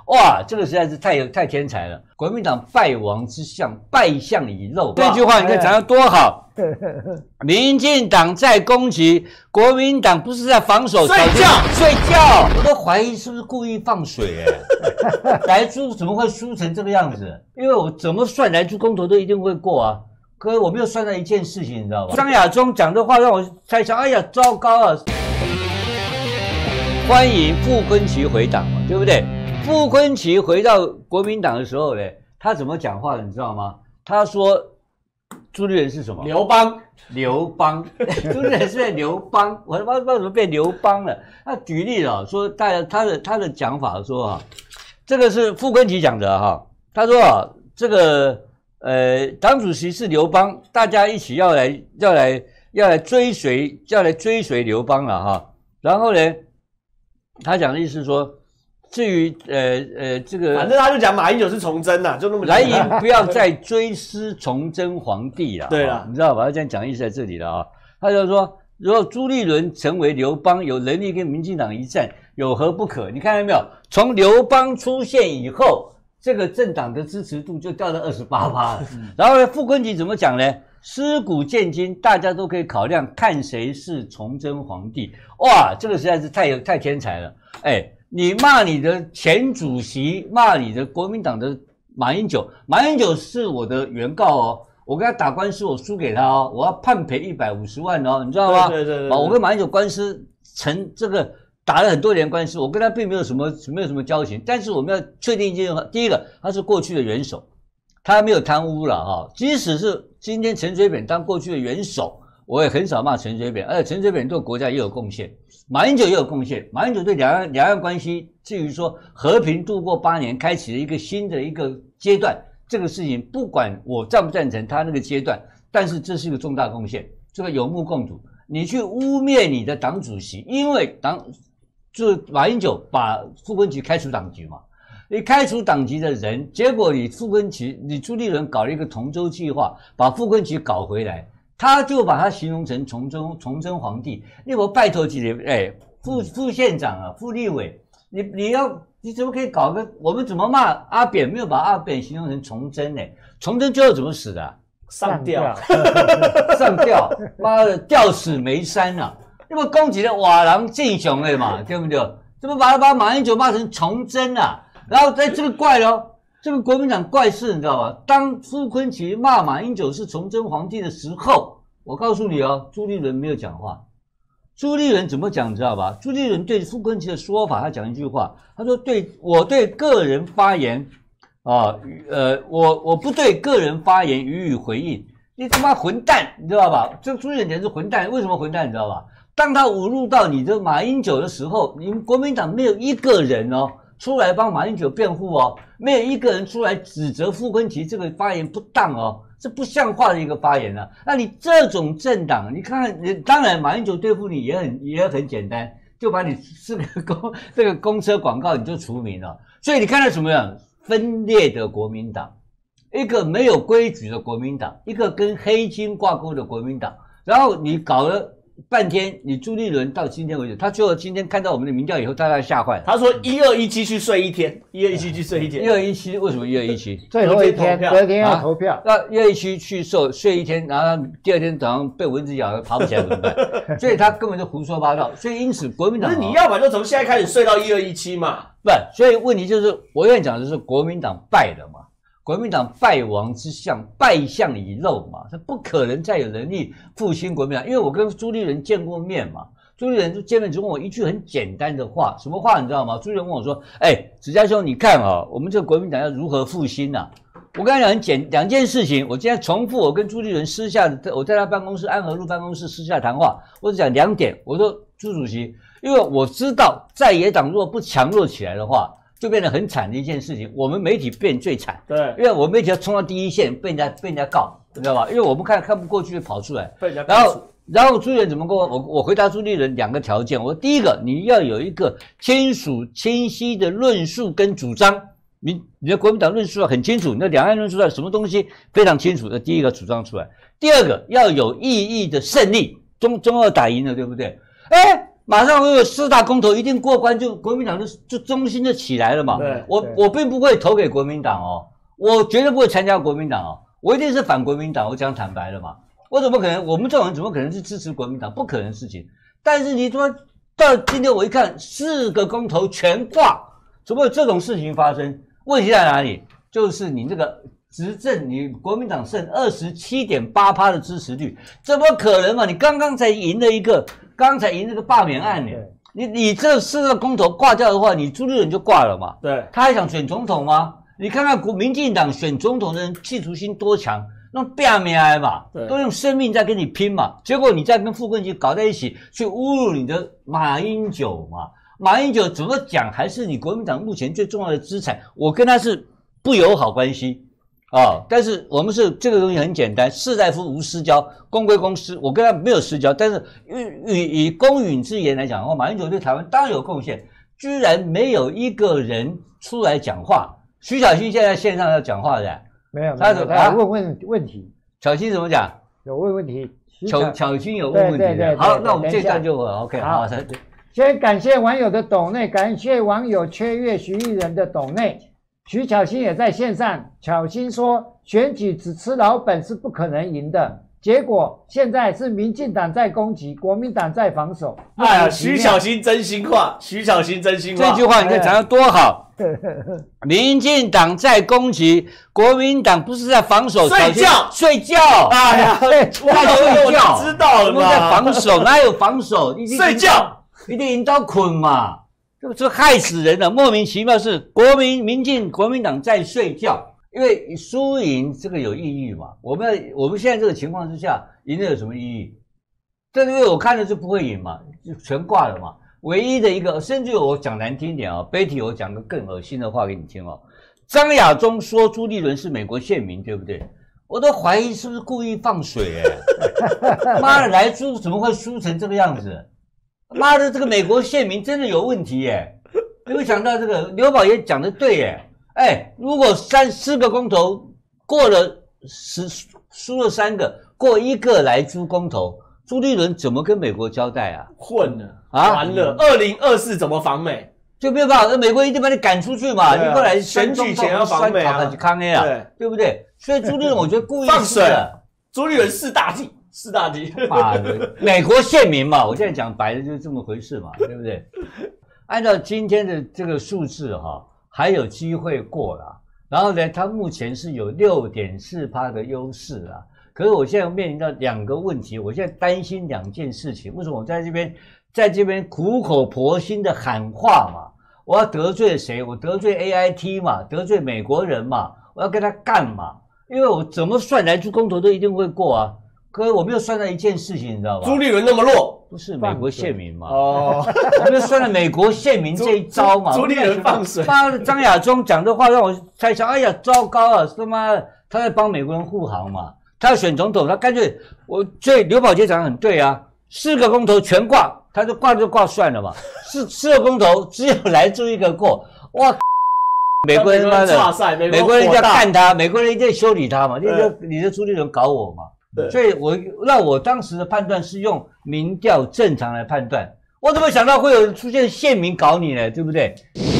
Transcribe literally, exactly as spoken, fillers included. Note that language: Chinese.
哇，这个实在是太太天才了！国民党败亡之相，败相已露。这句话你看讲得多好！民进党在攻击，国民党不是在防守， 睡觉睡觉，我都怀疑是不是故意放水哎、欸。莱猪怎么会输成这个样子？因为我怎么算莱猪公投都一定会过啊。可是我没有算到一件事情，你知道吧？张亚中讲的话让我猜想，哎呀，糟糕啊！欢迎傅昆萁回党嘛，对不对？傅昆萁回到国民党的时候呢，他怎么讲话的？你知道吗？他说朱立伦是什么？ 刘邦， 刘邦，朱立伦是变刘邦，我他妈不知道怎么变刘邦了。他举例了，说大家他的他的讲法说啊，这个是傅昆萁讲的哈。他说啊，这个呃，党主席是刘邦，大家一起要来要来要来追随要来追随刘邦了哈。然后呢，他讲的意思是说。至于呃呃这个， 反正他就讲马英九是崇祯呐，就那么来营不要再追思崇祯皇帝了， 对了， 你知道吧？他这样讲意思在这里了啊。他就说，如果朱立伦成为刘邦，有能力跟民进党一战，有何不可？你看到没有？从刘邦出现以后，这个政党的支持度就掉到二十八趴了。然后呢，傅昆萁怎么讲呢？思古见今，大家都可以考量，看谁是崇祯皇帝。哇，这个实在是太太天才了，哎。你骂你的前主席，骂你的国民党的马英九，马英九是我的原告哦，我跟他打官司，我输给他哦，我要判赔一百五十万哦，你知道吗？ 对对对对， 我跟马英九官司成这个打了很多年官司，我跟他并没有什么没有什么交情，但是我们要确定一件事，第一个他是过去的元首，他没有贪污了哈，即使是今天陈水扁当过去的元首。我也很少骂陈水扁，而且陈水扁对国家也有贡献，马英九也有贡献。马英九对两岸两岸关系，至于说和平度过八年，开启了一个新的一个阶段，这个事情不管我赞不赞成他那个阶段，但是这是一个重大贡献，这个有目共睹。你去污蔑你的党主席，因为党就是马英九把傅昆萁开除党籍嘛，你开除党籍的人，结果你傅昆萁，你朱立伦搞了一个同舟计划，把傅昆萁搞回来。他就把他形容成崇祯崇祯皇帝，你我拜托几位，哎，副副县长啊，副立委，你你要你怎么可以搞个？我们怎么骂阿扁？没有把阿扁形容成崇祯呢？崇祯最后怎么死的、啊？ 上吊， 上吊，妈的，吊死梅山啊！那么攻击的瓦郎进雄了嘛，对不对？怎么把他把马英九骂成崇祯啊？然后在这个怪咯。这个国民党怪事，你知道吧？当傅昆萁骂马英九是崇祯皇帝的时候，我告诉你哦，朱立伦没有讲话。朱立伦怎么讲，你知道吧？朱立伦对傅昆萁的说法，他讲一句话，他说：“对我对个人发言啊，呃，我我不对个人发言予以回应。你他妈混蛋，你知道吧？这个朱立伦简直是混蛋。为什么混蛋？你知道吧？当他侮辱到你的马英九的时候，你们国民党没有一个人哦。”出来帮马英九辩护哦，没有一个人出来指责傅昆萁这个发言不当哦，这不像话的一个发言啊！那你这种政党，你看看，你当然马英九对付你也很也很简单，就把你四个公这个公车广告你就除名了。所以你看到什么样分裂的国民党，一个没有规矩的国民党，一个跟黑金挂钩的国民党，然后你搞了。半天，你朱立伦到今天为止，他最后今天看到我们的民调以后，大家吓坏了。 他说一二一七去睡一天，一二一七去睡一天。 一二一七为什么一二一七？ 最后一天，隔天要投票。 那一二一七去睡睡一天，然后第二天早上被蚊子咬，爬不起来怎么办？所以他根本就胡说八道。所以因此国民党， 那你要么就从现在开始睡到一二一七嘛。 不，所以问题就是我愿意讲的是国民党败了嘛。国民党败亡之相，败相已露嘛，他不可能再有能力复兴国民党。因为我跟朱立伦见过面嘛，朱立伦就见面只问我一句很简单的话，什么话你知道吗？朱立伦问我说：“哎、欸，子嘉兄，你看啊，我们这个国民党要如何复兴啊？”我跟他讲很简两件事情，我今天重复我跟朱立伦私下的，我在他办公室安和路办公室私下谈话，我只讲两点。我说朱主席，因为我知道在野党如果不强弱起来的话。就变得很惨的一件事情，我们媒体变最惨， 对， 因为我们媒体要冲到第一线，被人家被人家告，你知道吧？因为我们看看不过去，跑出来， 被人家然后然后朱立伦怎么跟我我我回答朱立伦两个条件，我说第一个你要有一个清楚清晰的论述跟主张，你你的国民党论述很清楚，你的两岸论述什么东西非常清楚的，第一个主张出来，第二个要有意义的胜利，中中二打赢了，对不对？哎。 马上会有四大公投一定过关，就国民党就就中心就起来了嘛。 对， 我我并不会投给国民党哦，我绝对不会参加国民党哦，我一定是反国民党，我讲坦白了嘛。我怎么可能？我们这种人怎么可能是支持国民党？不可能的事情。但是你说到今天我一看，四个公投全挂，怎么有这种事情发生？问题在哪里？就是你这个。执政，你国民党剩二十七点八趴的支持率，怎么可能嘛？你刚刚才赢了一个，刚才赢了个罢免案呢。你你这四个公投挂掉的话，你朱立伦就挂了嘛？ 对， 他还想选总统吗？你看看国民进党选总统的人企图心多强，那种罢免案嘛，都用生命在跟你拼嘛。结果你再跟傅昆萁搞在一起，去侮辱你的马英九嘛？马英九怎么讲还是你国民党目前最重要的资产，我跟他是不友好关系。哦，但是我们是这个东西很简单，士大夫无私交，公归公私，我跟他没有私交，但是以以公允之言来讲的话，马英九对台湾当然有贡献，居然没有一个人出来讲话。徐小新现在线上要讲话的， 没有，他有他问问问题。 小新怎么讲？ 有问问题。 小小新有问问题的。好，那我们这段就 OK。好， 先感谢网友的抖内，感谢网友缺月徐艺人的抖内。徐巧芯也在线上，巧芯说选举只吃老本是不可能赢的，结果现在是民进党在攻击，国民党在防守。 哎呀，徐巧芯真心话，徐巧芯真心话， 这句话你看讲得多好。民进党在攻击，国民党不是在防守， 睡觉睡觉。 哎呀，我睡觉，知道了嘛？ 在防守哪有防守？ 睡觉， 一定赢到困嘛。这害死人了，莫名其妙是国民民进国民党在睡觉，因为输赢这个有意义嘛。我们我们现在这个情况之下，赢了有什么意义？这因为我看的是不会赢嘛，就全挂了嘛。唯一的一个，甚至我讲难听一点啊、哦， Betty 我讲个更恶心的话给你听哦。张亚中说朱立伦是美国县民，对不对？我都怀疑是不是故意放水哎！妈的，莱猪怎么会输成这个样子？妈的，这个美国县民真的有问题耶！有没有想到这个刘宝爷讲的对耶？哎，如果三四个公投过了十输了三个，过一个莱猪公投，朱立伦怎么跟美国交代啊？ 混了啊，完了！二零二四怎么防美？ 就没有办法，美国一定把你赶出去嘛！ 啊、 你过来选举前要防美啊， 康 A 啊， 对对不对？所以朱立伦我觉得故意放水，朱立伦四大忌。四大题， 妈的，美国县民嘛，我现在讲白的就是这么回事嘛，对不对？按照今天的这个数字哈、哦，还有机会过啦。然后呢，它目前是有 六点四趴 的优势啦。可是我现在面临到两个问题，我现在担心两件事情。为什么我在这边在这边苦口婆心的喊话嘛？我要得罪谁？我得罪 A I T 嘛，得罪美国人嘛，我要跟他干嘛？因为我怎么算来出公投都一定会过啊。可是我没有算到一件事情，你知道吧？ 朱立伦那么弱， 不是美国县民嘛？ 哦， 我没有算到美国县民这一招嘛？ 朱立伦放水， 妈的，张亚中讲的话让我猜想，哎呀，糟糕啊！他妈的，他在帮美国人护航嘛？他要选总统，他干脆我所以刘宝杰讲的很对啊，四个公投全挂，他就挂就挂算了嘛。四四个公投只有莱猪一个过，哇！美国人妈的，美国人要干他，美国人一定修理他嘛？你这你这朱立伦搞我嘛？所以我让我当时的判断是用民调正常来判断，我怎么想到会有出现县民搞你呢？对不对？